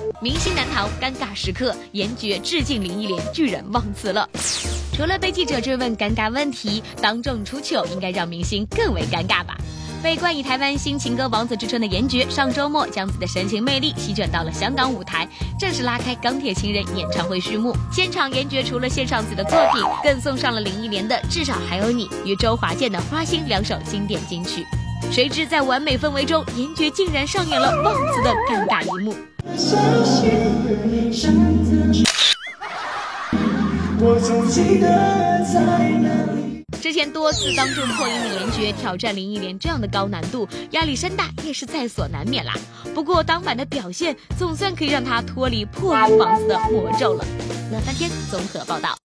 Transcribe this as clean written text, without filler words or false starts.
明星难逃尴尬时刻，严爵致敬林忆莲，居然忘词了。除了被记者追问尴尬问题，当众出糗应该让明星更为尴尬吧？被冠以台湾新情歌王子之称的严爵，上周末将自己的深情魅力席卷到了香港舞台，正式拉开《钢铁情人》演唱会序幕。现场严爵除了献上自己的作品，更送上了林忆莲的《至少还有你》与周华健的《花心》2首经典金曲。谁知在完美氛围中，严爵竟然上演了忘词的尴尬一幕。我总记得在哪里。之前多次当众破音的严爵挑战林忆莲这样的高难度，压力山大也是在所难免啦。不过当晚的表现总算可以让他脱离破音王子的魔咒了。乐翻天综合报道。